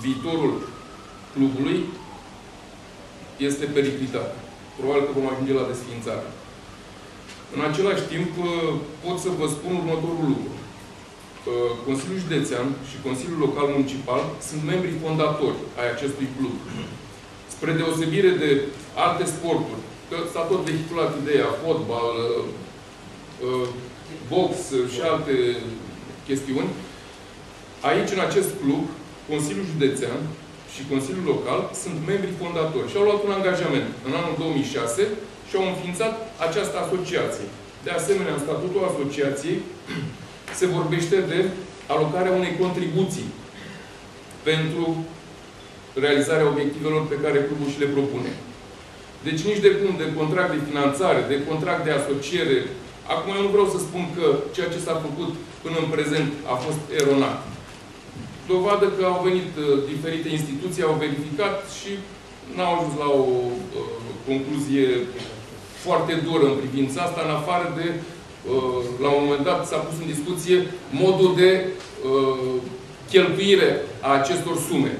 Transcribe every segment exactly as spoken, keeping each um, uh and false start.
viitorul clubului este periclitat. Probabil că vom ajunge la desființare. În același timp, pot să vă spun următorul lucru. Consiliul Județean și Consiliul Local Municipal sunt membri fondatori ai acestui club. Spre deosebire de alte sporturi, că s-a tot vehiculat ideea, fotbal, box și alte chestiuni, aici, în acest club, Consiliul Județean și Consiliul Local sunt membri fondatori și au luat un angajament în anul două mii șase și au înființat această asociație. De asemenea, în statutul asociației se vorbește de alocarea unei contribuții pentru realizarea obiectivelor pe care clubul și le propune. Deci nici de cum de contract de finanțare, de contract de asociere. Acum eu nu vreau să spun că ceea ce s-a făcut până în prezent a fost eronat. Dovadă că au venit uh, diferite instituții, au verificat și n-au ajuns la o uh, concluzie foarte dură în privința asta, în afară de, uh, la un moment dat s-a pus în discuție modul de uh, cheltuire a acestor sume.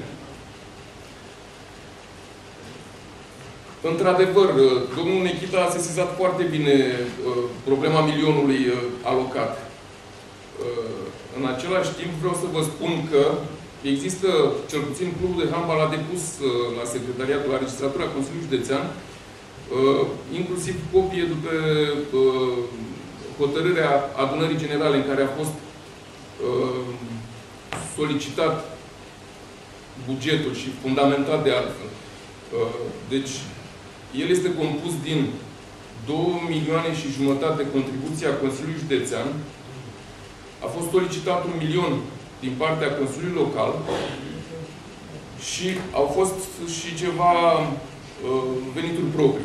Într-adevăr, domnul Nechita a sesizat foarte bine uh, problema milionului uh, alocat. Uh, în același timp, vreau să vă spun că există, cel puțin Clubul de Handbal a depus uh, la Secretariatul, la Registratura Consiliului Județean, uh, inclusiv copie după uh, hotărârea adunării generale în care a fost uh, solicitat bugetul și fundamentat de altfel. Uh, deci, el este compus din două milioane și jumătate contribuția Consiliului Județean. A fost solicitat un milion din partea Consiliului Local și au fost și ceva uh, venituri proprii.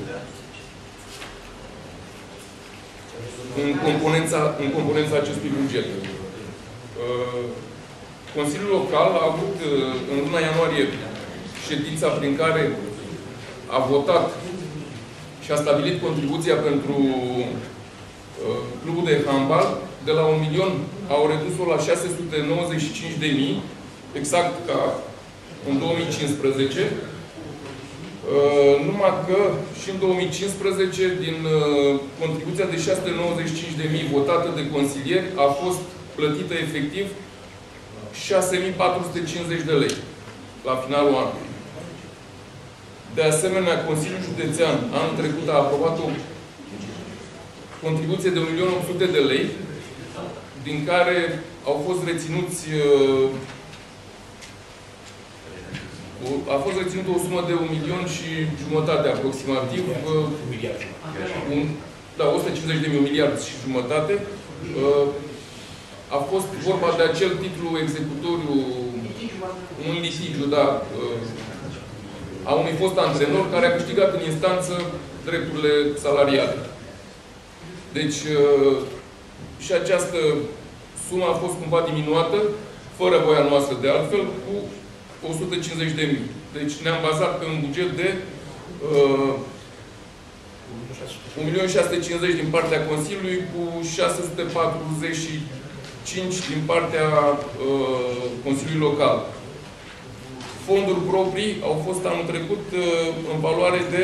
În componența, în componența acestui buget. Uh, Consiliul Local a avut uh, în luna ianuarie ședința prin care a votat și a stabilit contribuția pentru uh, clubul de handbal. De la un milion au redus-o la șase sute nouăzeci și cinci de mii, exact ca în două mii cincisprezece. Uh, numai că și în două mii cincisprezece, din uh, contribuția de șase sute nouăzeci și cinci de mii votată de consilieri, a fost plătită efectiv șase mii patru sute cincizeci de lei la finalul anului. De asemenea, Consiliul Județean anul trecut a aprobat o contribuție de un milion opt sute de lei, din care au fost reținuți a fost reținută o sumă de un milion și jumătate aproximativ. Un, da, o sută cincizeci de mii, un miliard și jumătate. A fost vorba de acel titlu executoriu, un litigiu, da, a unui fost antrenor care a câștigat în instanță drepturile salariale. Deci, și această sumă a fost cumva diminuată, fără voia noastră de altfel, cu o sută cincizeci de mii. Deci ne-am bazat pe un buget de uh, un milion șase sute cincizeci din partea Consiliului, cu șase sute patruzeci și cinci din partea uh, Consiliului Local. Fonduri proprii au fost anul trecut uh, în valoare de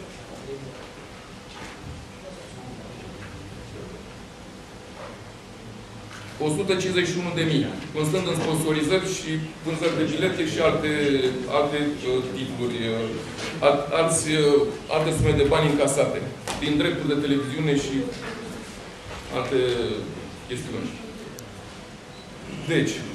o sută cincizeci și unu de mii, constând în sponsorizări și vânzări de bilete și alte, alte uh, titluri, uh, alți, uh, alte sume de bani încasate, din drepturi de televiziune și alte chestiuni. Deci,